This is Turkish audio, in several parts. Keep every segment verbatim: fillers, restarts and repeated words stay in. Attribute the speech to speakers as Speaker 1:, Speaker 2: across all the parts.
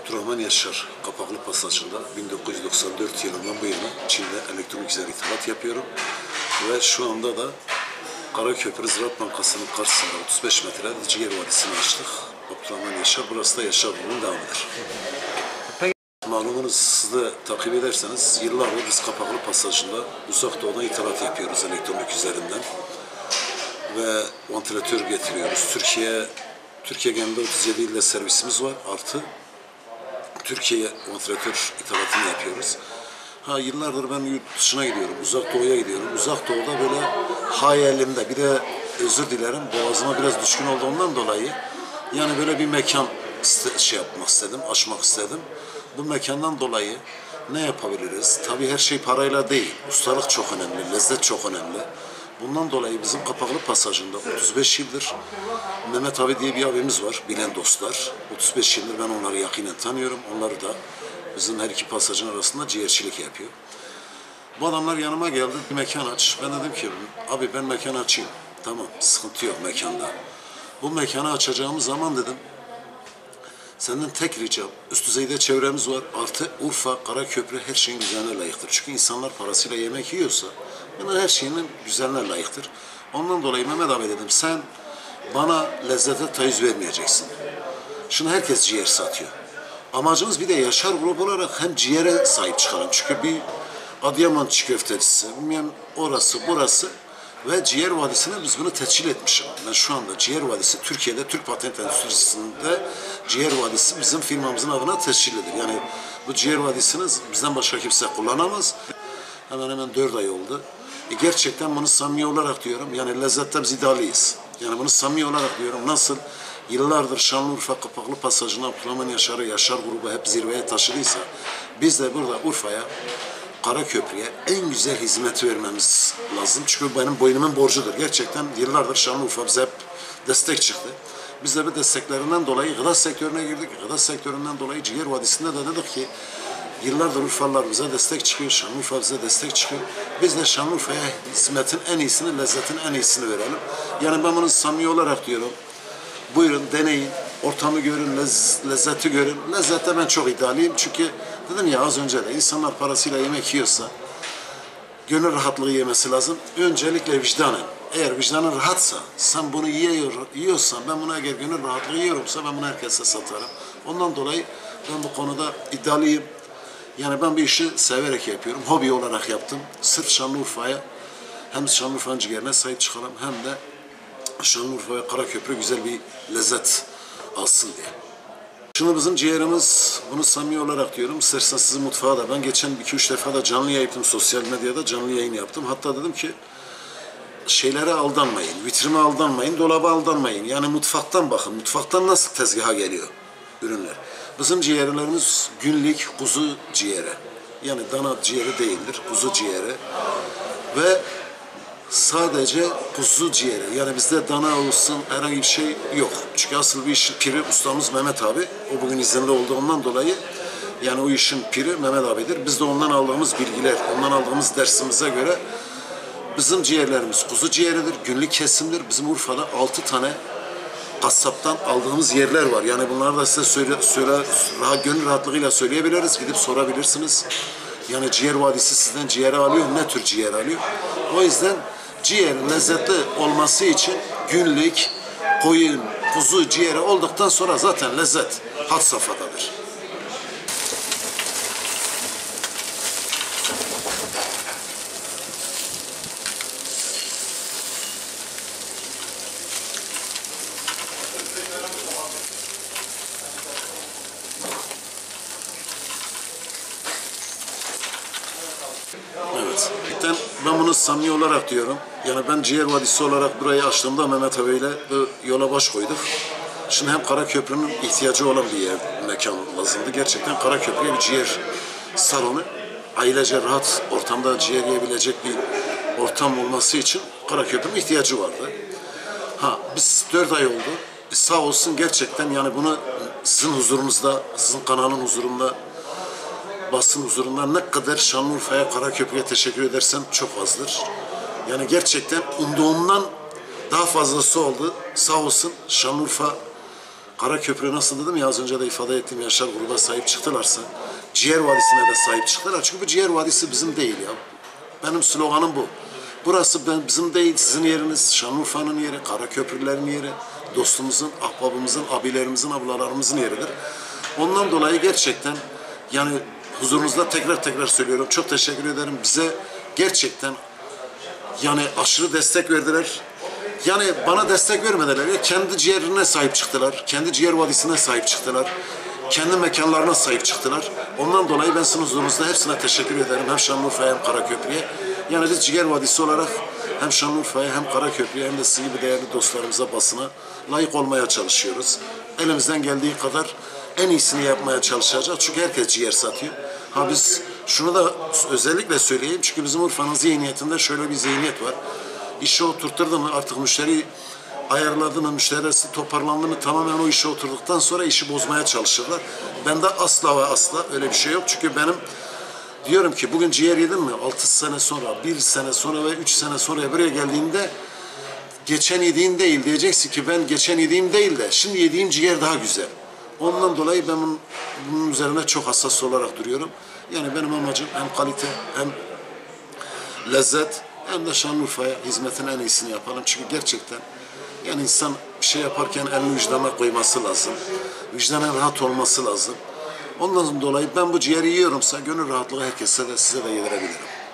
Speaker 1: Abdurrahman Yaşar Kapaklı Pasajı'nda bin dokuz yüz doksan dört yılından bu yana Çin'de elektronik üzeri ithalat yapıyorum. Ve şu anda da Karaköprü Ziraat Bankası'nın karşısında otuz beş metre Ciğer Vadisi'ni açtık. Abdurrahman Yaşar, burası da Yaşar Grubu'nun devamıdır. Malumunuz, siz de takip ederseniz yıllardır biz Kapaklı Pasajı'nda Uzak Doğu'dan ithalat yapıyoruz elektronik üzerinden. Ve vantilatör getiriyoruz. Türkiye Türkiye genelinde otuz yedi ilde servisimiz var. Artı Türkiye'ye vantilatör ithalatını yapıyoruz. Ha, yıllardır ben yurt dışına gidiyorum, Uzak Doğu'ya gidiyorum. Uzak Doğu'da böyle hayalimde, bir de özür dilerim, boğazıma biraz düşkün olduğumdan dolayı yani böyle bir mekan şey yapmak istedim, açmak istedim. Bu mekandan dolayı ne yapabiliriz? Tabii her şey parayla değil. Ustalık çok önemli, lezzet çok önemli. Bundan dolayı bizim Kapaklı Pasajı'nda otuz beş yıldır Mehmet abi diye bir abimiz var, bilen dostlar. otuz beş yıldır ben onları yakinen tanıyorum. Onları da bizim her iki pasajın arasında ciğerçilik yapıyor. Bu adamlar yanıma geldi, bir mekan aç. Ben dedim ki, abi ben mekan açayım. Tamam, sıkıntı yok mekanda. Bu mekanı açacağımız zaman dedim, senden tek ricam, üst düzeyde çevremiz var. Artı Urfa, Karaköprü her şeyin güzeline layıktır. Çünkü insanlar parasıyla yemek yiyorsa, yani her şeyinin güzeline layıktır. Ondan dolayı Mehmet abi dedim, sen bana lezzete taviz vermeyeceksin. Şimdi herkes ciğer satıyor. Amacımız bir de Yaşar Grubu olarak hem ciğere sahip çıkalım. Çünkü bir Adıyaman çiğ köftecisi, bilmem orası burası ve Ciğer Vadisi'ne biz bunu tescil etmişim. Ben şu anda Ciğer Vadisi Türkiye'de Türk Patent Endüstrisi'nde Ciğer Vadisi bizim firmamızın adına tescillidir. Yani bu Ciğer Vadisi'ni bizden başka kimse kullanamaz. Hemen hemen dört ay oldu. E gerçekten bunu samimi olarak diyorum. Yani lezzette biz iddialıyız. Yani bunu samimi olarak diyorum. Nasıl yıllardır Şanlıurfa Kapaklı Pasajı'na Abdurrahman Yaşar'ı, Yaşar Grubu hep zirveye taşıdıysa biz de burada Urfa'ya, Karaköprü'ye en güzel hizmeti vermemiz lazım. Çünkü benim boynumun borcudur. Gerçekten yıllardır Şanlıurfa bize hep destek çıktı. Biz de bu desteklerinden dolayı gıda sektörüne girdik. Gıda sektöründen dolayı Ciğer Vadisi'nde de dedik ki yıllardır Urfalılar bize destek çıkıyor, Şanlıurfa bize destek çıkıyor. Biz de Şanlıurfa'ya hizmetin en iyisini, lezzetin en iyisini verelim. Yani ben bunu samimi olarak diyorum. Buyurun deneyin, ortamı görün, lez, lezzeti görün. Lezzette ben çok iddialıyım çünkü dedim ya az önce de insanlar parasıyla yemek yiyorsa gönül rahatlığı yemesi lazım. Öncelikle vicdanen. Eğer vicdanın rahatsa, sen bunu yiyor, yiyorsan, ben buna eğer gönül rahatlığı yiyorumsa ben bunu herkese satarım. Ondan dolayı ben bu konuda iddialıyım. Yani ben bir işi severek yapıyorum, hobi olarak yaptım. Sırf Şanlıurfa'ya hem Şanlıurfa'nın ciğerine sahip çıkalım hem de Şanlıurfa ve Karaköprü güzel bir lezzet alsın diye. Şimdi bizim ciğerimiz, bunu samimi olarak diyorum, istersen sizin mutfağa da, ben geçen iki üç defa da canlı yayın yaptım, sosyal medyada canlı yayın yaptım. Hatta dedim ki, şeylere aldanmayın, vitrine aldanmayın, dolaba aldanmayın. Yani mutfaktan bakın, mutfaktan nasıl tezgaha geliyor ürünler. Bizim ciğerlerimiz günlük kuzu ciğeri. Yani dana ciğeri değildir, kuzu ciğeri. Ve sadece kuzu ciğeri. Yani bizde dana olsun herhangi bir şey yok. Çünkü asıl bir işin piri ustamız Mehmet abi. O bugün izinli olduğundan dolayı yani o işin piri Mehmet abidir. Biz de ondan aldığımız bilgiler, ondan aldığımız dersimize göre bizim ciğerlerimiz kuzu ciğeridir. Günlük kesimdir. Bizim Urfa'da altı tane kasaptan aldığımız yerler var. Yani bunları da size söyle, söyle rahat, gönül rahatlığıyla söyleyebiliriz. Gidip sorabilirsiniz. Yani Ciğer Vadisi sizden ciğeri alıyor. Ne tür ciğer alıyor? O yüzden ciğer lezzetli olması için günlük koyun, kuzu ciğeri olduktan sonra zaten lezzet had safhadadır. Evet. Ben bunu samimi olarak diyorum. Yani ben Ciğer Vadisi olarak burayı açtığımda Mehmet abiyle yola baş koyduk. Şimdi hem Karaköprü'nün ihtiyacı olan bir yer, mekan lazımdı. Gerçekten Karaköprü'ye bir ciğer salonu, ailece rahat ortamda ciğer yiyebilecek bir ortam olması için Karaköprü'nün ihtiyacı vardı. Ha, biz dört ay oldu. Biz sağ olsun gerçekten yani bunu sizin huzurunuzda, sizin kanalın huzurunda, basın huzurunda ne kadar Şanlıurfa'ya, Karaköprü'ye teşekkür edersem çok azdır. Yani gerçekten umduğumdan daha fazlası oldu. Sağ olsun Şanlıurfa Karaköprü nasıl dedim ya az önce de ifade ettiğim Yaşar gruba sahip çıktılarsa Ciğer Vadisi'ne de sahip çıktılar. Çünkü bu Ciğer Vadisi bizim değil ya. Benim sloganım bu. Burası ben, bizim değil, sizin yeriniz, Şanlıurfa'nın yeri, Karaköprülerin yeri, dostumuzun, ahbabımızın, abilerimizin, ablalarımızın yeridir. Ondan dolayı gerçekten yani huzurunuzda tekrar tekrar söylüyorum. Çok teşekkür ederim. Bize gerçekten yani aşırı destek verdiler. Yani bana destek vermediler. Ya kendi ciğerine sahip çıktılar. Kendi ciğer vadisine sahip çıktılar. Kendi mekanlarına sahip çıktılar. Ondan dolayı ben sizin huzurunuzda hepsine teşekkür ederim. Hem Şanlıurfa'ya hem Karaköprü'ye. Yani biz ciğer vadisi olarak hem Şanlıurfa'ya hem Karaköprü'ye hem de sizin gibi değerli dostlarımıza, basına layık olmaya çalışıyoruz. Elimizden geldiği kadar en iyisini yapmaya çalışacağız. Çünkü herkes ciğer satıyor. Ha biz şunu da özellikle söyleyeyim. Çünkü bizim Urfa'nın zihniyetinde şöyle bir zihniyet var. İşi oturtturdu mu artık müşteri ayarladı mı, müşterisi toparlandı mı tamamen o işe oturduktan sonra işi bozmaya çalışırlar. Bende asla ve asla öyle bir şey yok. Çünkü benim diyorum ki bugün ciğer yedim mi altı sene sonra, bir sene sonra ve üç sene sonra buraya geldiğinde geçen yediğin değil diyeceksin ki ben geçen yediğim değil de şimdi yediğim ciğer daha güzel. Ondan dolayı ben bunun, bunun üzerine çok hassas olarak duruyorum. Yani benim amacım hem kalite hem lezzet hem de Şanlıurfa'ya hizmetin en iyisini yapalım. Çünkü gerçekten yani insan bir şey yaparken elini vicdanına koyması lazım. Vicdanın rahat olması lazım. Ondan dolayı ben bu ciğeri yiyorumsa gönül rahatlığı herkese de size de yedirebilirim.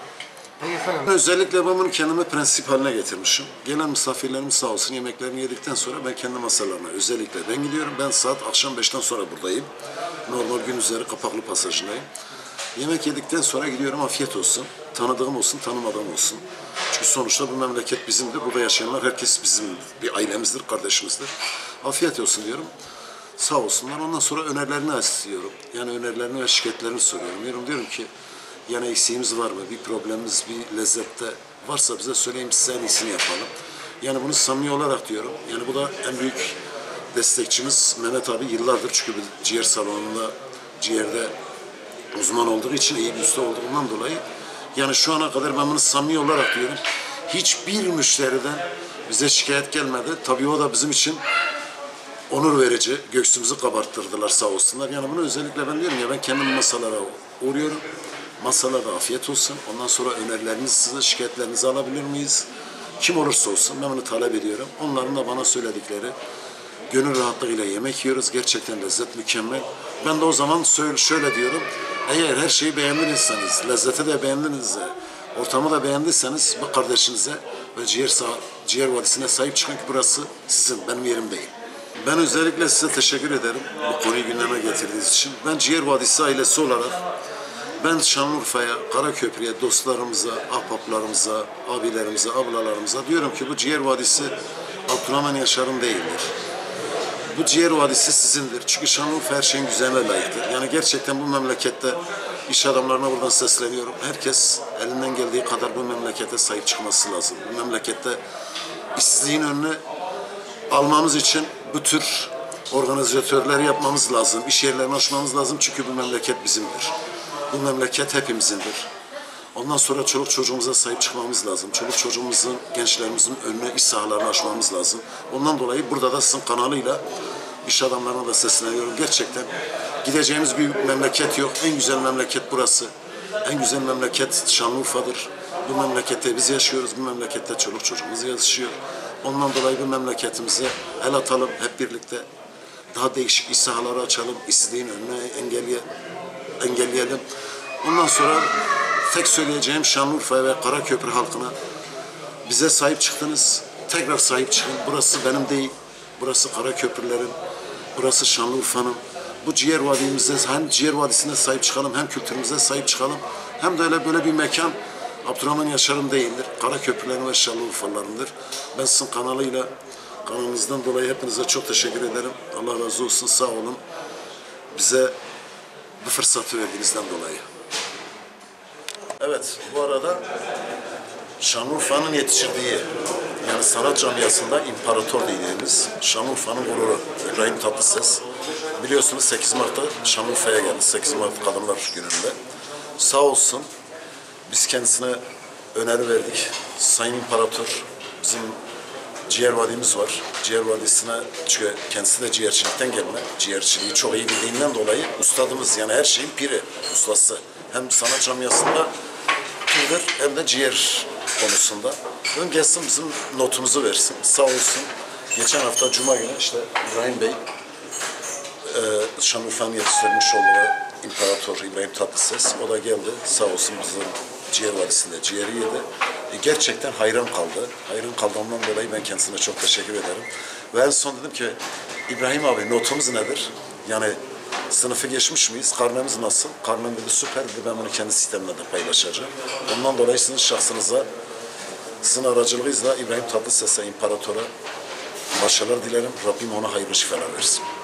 Speaker 1: Özellikle ben bunu kendime prensip haline getirmişim. Gelen misafirlerim sağ olsun yemeklerini yedikten sonra ben kendi masalarına özellikle ben gidiyorum. Ben saat akşam beşten sonra buradayım. Normal gün üzeri Kapaklı Pasajı'ndayım. Yemek yedikten sonra gidiyorum afiyet olsun. Tanıdığım olsun, tanımadığım olsun. Çünkü sonuçta bu memleket bizimdir. Burada yaşayanlar herkes bizim bir ailemizdir, kardeşimizdir. Afiyet olsun diyorum. Sağ olsunlar. Ondan sonra önerilerini istiyorum. Yani önerilerini ve şikayetlerini soruyorum. Diyorum, diyorum ki yani eksiğimiz var mı? Bir problemimiz, bir lezzette varsa bize söyleyin, size en iyisini yapalım. Yani bunu samimi olarak diyorum. Yani bu da en büyük destekçimiz Mehmet abi yıllardır. Çünkü bir ciğer salonunda, ciğerde uzman olduğu için, iyi bir usta olduğundan dolayı yani şu ana kadar ben bunu samimi olarak diyorum. Hiçbir müşteriden bize şikayet gelmedi. Tabii o da bizim için onur verici. Göğsümüzü kabarttırdılar sağ olsunlar. Yani bunu özellikle ben diyorum ya ben kendim masalara uğruyorum. Masalarda afiyet olsun. Ondan sonra önerilerinizi, şikayetlerinizi alabilir miyiz? Kim olursa olsun ben bunu talep ediyorum. Onların da bana söyledikleri gönül rahatlığıyla yemek yiyoruz. Gerçekten lezzet mükemmel. Ben de o zaman şöyle diyorum. Eğer her şeyi beğendiyseniz, lezzeti de beğendinizse, ortamı da beğendiyseniz bu kardeşinize ve ciğer, ciğer vadisine sahip çıkın ki burası sizin, benim yerim değil. Ben özellikle size teşekkür ederim bu konuyu gündeme getirdiğiniz için. Ben Ciğer Vadisi ailesi olarak ben Şanlıurfa'ya, Karaköprü'ye, dostlarımıza, ahbaplarımıza, abilerimize, ablalarımıza diyorum ki bu Ciğer Vadisi Abdurrahman Yaşar'ın değildir. Bu Ciğer Vadisi sizindir. Çünkü Şanlıurfa her şeyin güzeline layıktır. Yani gerçekten bu memlekette iş adamlarına buradan sesleniyorum. Herkes elinden geldiği kadar bu memlekete sahip çıkması lazım. Bu memlekette işsizliğin önüne almamız için bu tür organizatörleri yapmamız lazım. İş yerlerini açmamız lazım. Çünkü bu memleket bizimdir. Bu memleket hepimizindir. Ondan sonra çoluk çocuğumuza sahip çıkmamız lazım. Çoluk çocuğumuzun, gençlerimizin önüne iş sahalarını açmamız lazım. Ondan dolayı burada da sizin kanalıyla iş adamlarına da sesleniyorum. Gerçekten gideceğimiz bir memleket yok. En güzel memleket burası. En güzel memleket Şanlıurfa'dır. Bu memlekette biz yaşıyoruz. Bu memlekette çoluk çocuğumuz yaşıyor. Ondan dolayı bu memleketimize el atalım hep birlikte. Daha değişik iş sahaları açalım. İşsizliğin önüne engelle, engelleyelim. Ondan sonra tek söyleyeceğim Şanlıurfa ve Karaköprü halkına bize sahip çıktınız. Tekrar sahip çıkın. Burası benim değil. Burası Karaköprülerin. Burası Şanlıurfa'nın. Bu ciğer vadimize hem ciğer vadisine sahip çıkalım hem kültürümüze sahip çıkalım. Hem de öyle böyle bir mekan Abdurrahman Yaşar'ın değildir. Karaköprülerin ve Şanlıurfalılarındır. Ben sizin kanalıyla kanalınızdan dolayı hepinize çok teşekkür ederim. Allah razı olsun. Sağ olun. Bize bu fırsatı verdiğinizden dolayı. Evet, bu arada Şanlıurfa'nın yetiştirdiği yani sanat camiasında imparator dediğimiz Şanlıurfa'nın gururu İbrahim Tatlıses. Biliyorsunuz sekiz Mart'ta Şanlıurfa'ya geldi. sekiz Mart Kadınlar Günü'nde. Sağ olsun biz kendisine öneri verdik. Sayın İmparator bizim ciğer vadimiz var. Ciğer vadisine, çünkü kendisi de ciğerçilikten gelme. Ciğerçiliği çok iyi bildiğinden dolayı ustadımız, yani her şeyin piri, ustası. Hem sanat camiasında pirdir hem de ciğer konusunda. Ön gelsin bizim notumuzu versin. Sağ olsun. Geçen hafta Cuma günü işte İbrahim Bey, e, Şanlıurfa'nın yetiştirmiş olduğu İmparator İbrahim Tatlıses, o da geldi. Sağ olsun bizim ciğer vadisinde ciğeri yedi. E, gerçekten hayran kaldı. Hayran kaldığımdan dolayı ben kendisine çok teşekkür ederim. Ve en son dedim ki, İbrahim abi notumuz nedir? Yani sınıfı geçmiş miyiz? Karnemiz nasıl? Karnem dedi süper dedi. Ben bunu kendi sistemimle de paylaşacağım. Ondan dolayı sizin şahsınıza, sizin aracılığınızla İbrahim Tatlıses'e, İmparator'a başarılar dilerim. Rabbim ona hayırlı şifalar versin.